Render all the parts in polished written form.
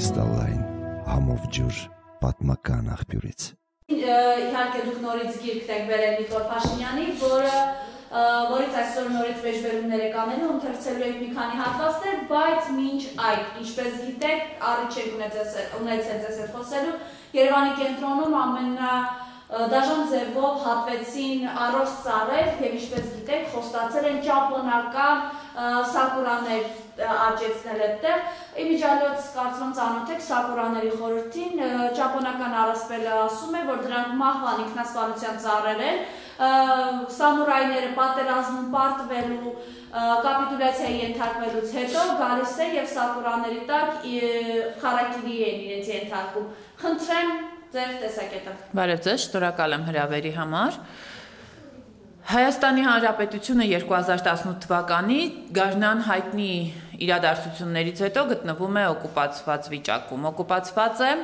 կրիստալային համով ջուր պատմական աղբյուրից։ Իհարկե դուք նորից գիրք եք բերել Վիկտոր Փաշինյանի, որից այսօր նորից մեջբերումներ եք անելու, ընթերցելու եք մի քանի հատվածներ, բայց մինչ այդ, ինչպես գիտեք, առիթ չեք ունեցել ձեզ հետ խոսելու, Երևանի կենտրոնում դաժան ձևով հատվեցին առողջ ծառեր և ինչպես գիտեք, խոստացել են ճապոնական սակուրաներ աճեցնել այդտեղ։ Իմիջիալոց կարծում ծանոթ եք սակուրաների խորհրդին, ճապոնական առասպելը ասում է, որ դրանք մահվան ինքնասպանության ծառեր են, սամուրայները պատերազմում պարտվելու կապիտուլյացիայի ենթարկվելուց հետո գալիս է և սակուրաների տակ խարակիրի են իրենց ենթարկում։ Խնդրեմ ձեր տեսակետը։ Բարև ձեզ, շնորհակալ եմ հրավերի համար։ Հայաստանի Հանրապետությունը 2018 թվականի գարնան հայտնի իրադարձություններից հետո գտնվում է օկուպացված վիճակում։ Օկուպացված է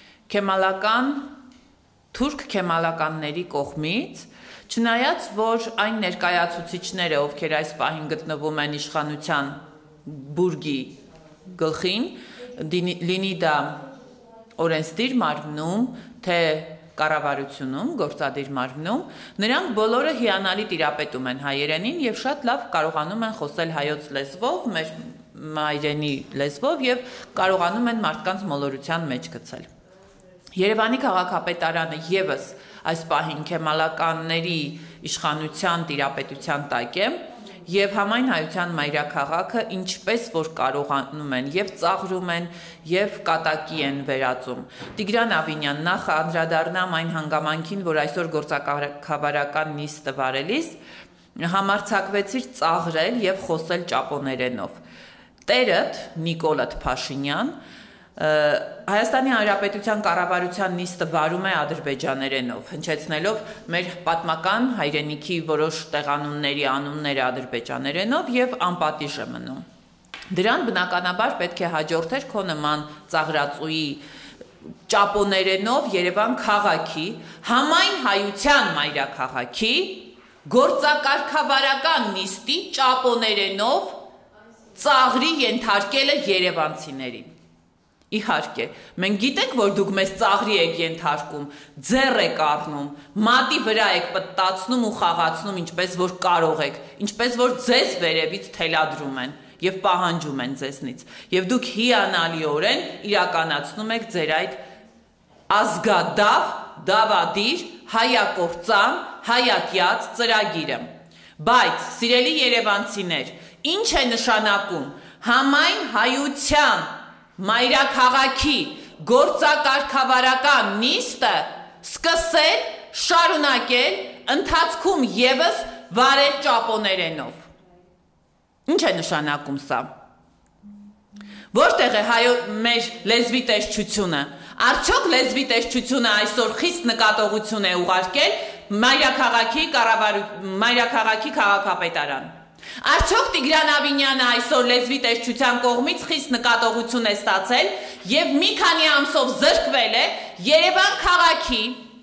թուրք քեմալականների կողմից, չնայած որ այն ներկայացուցիչները, ովքեր այս պահին գտնվում են իշխանության բուրգի գլխին, լինի դա օրենսդիր մարմնում, թե կառավարությունում, գործադիր մարմնում, նրանք բոլորը հիանալի տիրապետում են հայերենին և շատ լավ կարողանում են խոսել հայոց լեզվով, մեր մայրենի լեզվով և կարողանում են մարդկանց մոլորության մեջ գցել։ Երևանի քաղաքապետարանը ևս այս պահին քեմալականների իշխանության տիրապետության տակ է և համայն հայության մայրաքաղաքը ինչպես որ կարողանում են և ծաղրում են և կատակի են վերածում։ Տիգրան Ավինյան, նախ անդրադառնամ այն հանգամանքին, որ այսօր գործակարգավարական նիստը վարելիս համարձակվեցիր ծաղրել և խոսել ճապոներենով։ Տերդ Նիկոլետ Փաշինյան Հայաստանի Հանրապետության կառավարության նիստը վարում է ադրբեջաներենով, հնչեցնելով մեր պատմական հայրենիքի որոշ տեղանունների անունները ադրբեջաներենով և անպատիժ է մնում։ Դրան բնականաբար պետք է հաջորդեր քո նման ծաղրածուի ճապոներենով Երևան քաղաքի, համայն հայության մայրաքաղաքի գործակարգավարական նիստի ճապոներենով ծաղրի ենթարկելը երևանցիներին։ Իհարկե, մենք գիտենք, որ դուք մեզ ծաղրի եք ենթարկում, ձեռ եք առնում, մատի վրա եք պտտացնում ու խաղացնում, ինչպես որ կարող եք, ինչպես որ ձեզ վերևից թելադրում են և պահանջում են ձեզնից, և դուք հիանալիորեն իրականացնում եք ձեր այդ ազգադավ, դավադիր, հայակործան, հայատյաց ծրագիրը։ Բայց, սիրելի երևանցիներ, ինչ է նշանակում համայն հայության մայրաքաղաքի գործակարգավարական նիստը սկսել, շարունակել, ընթացքում ևս վարել ճապոներենով։ Ինչ է նշանակում սա։ Որտեղ է մեր լեզվի տեսչությունը։ Արդյոք լեզվի տեսչությունը այսօր խիստ նկատողություն է ուղարկել մայրաքաղաքի քաղաքապետարան։ Արդյոք Տիգրան Ավինյանը այսօր լեզվի տեսչության կողմից խիստ նկատողություն է ստացել և մի քանի ամսով զրկվել է Երևան քաղաքի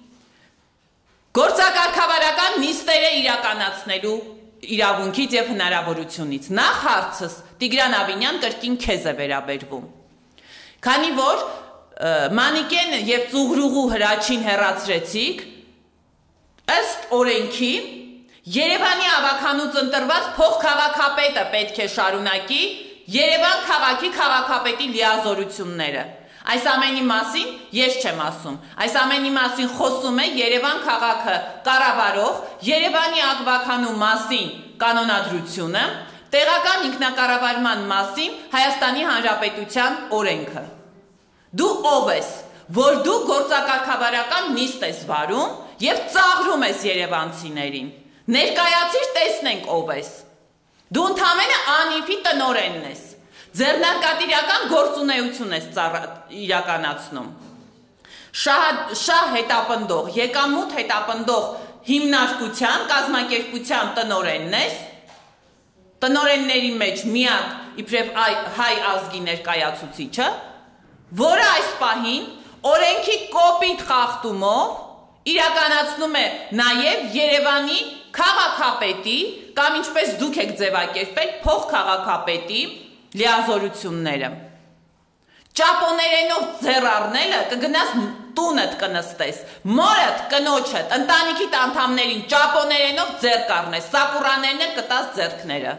գործակարգավարական նիստերը իրականացնելու իրավունքից և հնարավորությունից։ Նախ հարցս Տիգրան Ավինյան կրկին քեզ է վերաբերվում։ Քանի որ Մանիկեն և Ծուղրուղու Հրաչին հեռացրեցիք, ըստ օրենքի Երևանի ավագանուց ընտրված փոխքաղաքապետը պետք է շարունակի Երևան քաղաքի քաղաքապետի լիազորությունները։ Այս ամենի մասին ես չեմ ասում, այս ամենի մասին խոսում է Երևան քաղաքը կառավարող Երևանի ավագանու մասին կանոնադրությունը, տեղական ինքնակառավարման մասին Հայաստանի Հանրապետության օրենքը։ Դու ով ես, որ դու գործակարգավարական նիստ ես վարում և ծաղրում ես երևանցիներին։ Ներկայացիր տեսնենք ով ես։ Դու ընդամենը անիվի տնօրենն ես։ Ձեռնարկատիրական գործունեություն ես իրականացնում։ Շահ հետապնդող, եկամուտ հետապնդող հիմնարկության, կազմակերպության տնօրենն ես։ Տնօրենների մեջ միակ իբրև հայ ազգի ներկայացուցիչը, որը այս պահին օրենքի կոպիտ խախտումով իրականացնում է նաև Երևանի քաղաքապետի կամ ինչպես դուք եք ձևակերպել փոխքաղաքապետի լիազորությունները։ Ճապոներենով ձեռ առնելը կգնաս տունդ կնստես, մորդ, կնոջդ, ընտանիքիդ անդամներին ճապոներենով ձեռ կառնես, սակուրաներն էլ կտաս ձեռքները։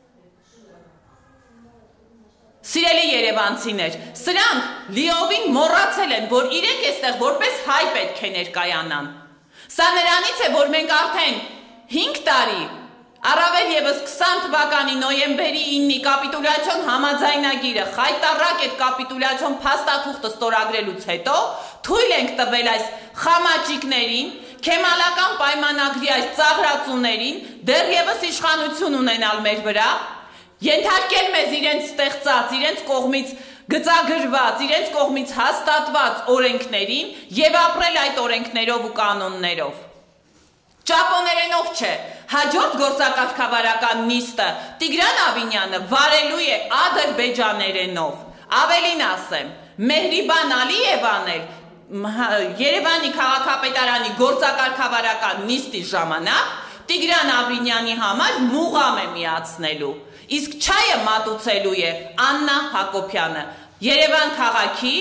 Սիրելի երևանցիներ, սրանք լիովին մոռացել են, որ իրենք այստեղ որպես հայ պետք է ներկայանան։ Սա նրանից է, որ մենք արդեն 5 տարի, առավել ևս 20 թվականի նոյեմբերի 9-ի կապիտուլյացիոն համաձայնագիրը խայտառակ այդ կապիտուլյացիոն փաստաթուղթը ստորագրելուց հետո թույլ ենք տվել այս խամաճիկներին, քեմալական պայմանագրի այս ծաղրածուներին դեռևս իշխանություն ունենալ մեր վրա, ենթարկել մեզ իրենց ստեղծած, իրենց կողմից գծագրված, իրենց կողմից հաստատված օրենքներին եւ ապրել այդ օրենքներով ու կանոններով։ Ճապոներենով չէ, հաջորդ գործակարգավարական նիստը Տիգրան Ավինյանը վարելու է ադրբեջաներենով, ավելին ասեմ, Մեհրիբան Ալիևան էլ Երևանի քաղաքապետարանի գործակարգավարական նիստի ժամանակ Տիգրան Ավինյանի համար մուղամ է միացնելու, իսկ չայը մատուցելու է Աննա Հակոբյանը, Երևան քաղաքի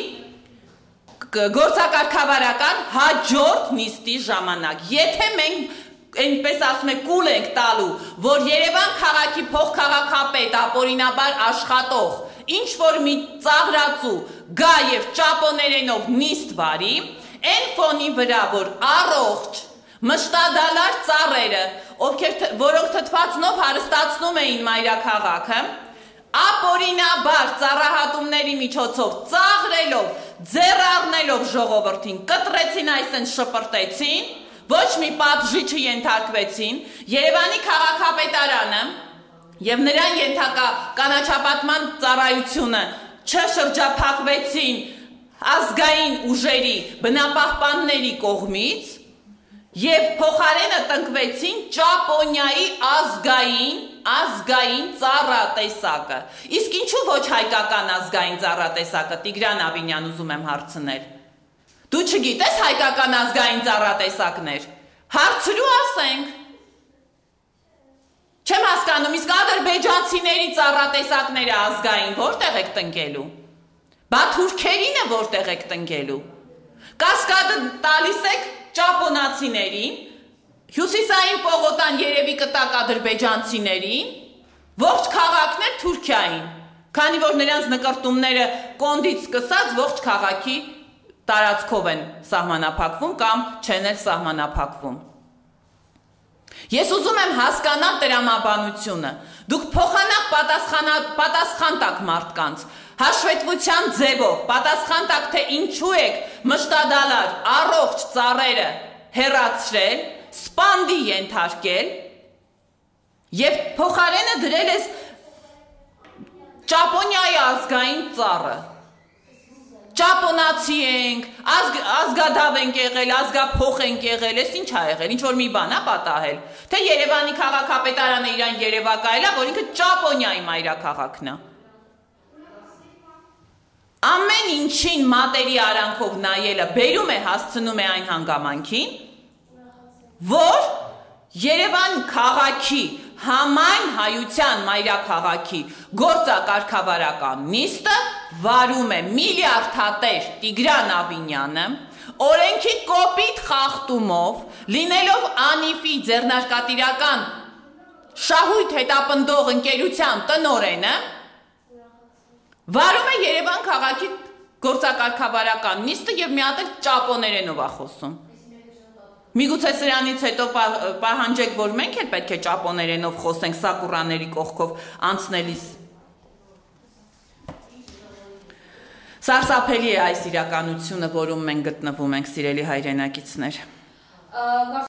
գործակարգավարական հաջորդ նիստի ժամանակ, եթե մենք այնպես ասում ենք կուլ ենք տալու, որ Երևան քաղաքի փոխքաղաքապետ ապօրինաբար աշխատող, ինչ որ մի ծաղրածու գա եւ ճապոներենով նիստ վարի, այն ֆոնի վրա, որ առողջ մշտադալար ծառերը, որոնք թթվածնով հարստացնում էին մայրաքաղաքը, ապօրինաբար ծառահատումների միջոցով ծաղրելով, ձեռ առնելով ժողովրդին, կտրեցին այսպես շպրտեցին, ոչ մի պատժիչը ենթարկվեցին, Երևանի քաղաքապետարանը եւ նրան ենթակա կանաչապատման ծառայությունը չշրջափակվեցին ազգային ուժերի բնապահպանների կողմից եւ փոխարենը տնկվեցին Ճապոնիայի ազգային ծառատեսակը։ Իսկ ինչու ոչ հայկական ազգային ծառատեսակը, Տիգրան Ավինյան, ուզում եմ հարցնել։ Դու չգիտես հայկական ազգային ծառատեսակներ։ Հարցրու ասենք։ Չեմ հասկանում, իսկ ադրբեջանցիների ծառատեսակները ազգային որտեղ եք տնկելու։ Բա թուրքերինը որտեղ եք տնկելու։ Կասկադը տալիս եք ճապոնացիներին, հյուսիսային պողոտան երևի կտակ ադրբեջանցիներին, ողջ քաղաքն է Թուրքիային, քանի որ նրանց նկրտումները կոնդից սկսած ողջ քաղաքի տարածքով են սահմանափակվում կամ չեն էլ սահմանափակվում։ Ես ուզում եմ հասկանալ տրամաբանությունը, դուք փոխանակ պատասխան տաք մարդկանց, հաշվետվության ձևով, պատասխան տաք, թե ինչու եք մշտադալար առողջ ծառերը հեռացրել, սպանդի ենթարկել եւ փոխարենը դրել ես Ճապոնիայի ազգային ծառը։ Ճապոնացի ենք, ազգադավ ենք եղել, ազգափոխ ենք եղել, ես ինչ ա եղել, ինչ որ մի բան ա պատահել, թե Երևանի քաղաքապետարանը իրան երևակայել ա, որ ինքը Ճապոնիայի մայրաքաղաքն ա։ Ամեն ինչին մատերի արանքով նայելը բերում է, հասցնում է այն հանգամանքին, որ Երևան քաղաքի համայն հայության մայրաքաղաքի գործակարգավարական նիստը վարում է միլիարդատեր Տիգրան Ավինյանը, օրենքի կոպիտ խախտումով, լինելով ԱՆԻՖ-ի ձեռնարկատիրական շահույթ հետապնդող ընկերության տնօրենը, վարում է Երևան քաղաքի գործակարգավարական նիստը եւ մի հատ էլ ճապոներենով ա խոսում։ Միգուցե սրանից հետո պահանջեք, որ մենք էլ պետք է ճապոներենով խոսենք սակուրաների կողքով անցնելիս։ Սարսափելի է այս իրականությունը, որում մենք գտնվում ենք, սիրելի հայրենակիցներ։